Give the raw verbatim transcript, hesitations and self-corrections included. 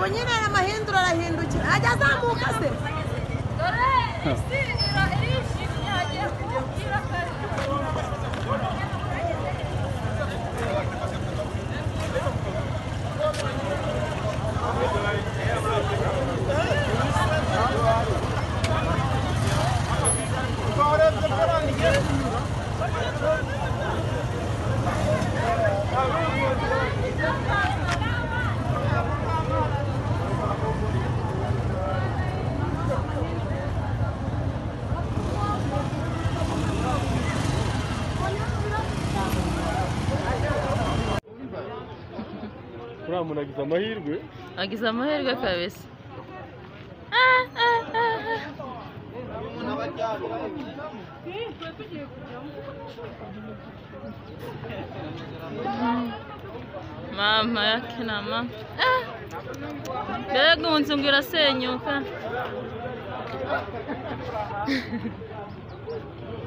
nyine amahindura arahindukira ajya azamuka se dore isi irishimye hagiye kumubwira kare Uriya muntu agize amahirwe agize amahirwe kabisa mama yake na mama mbega unzi ngo irasenyuka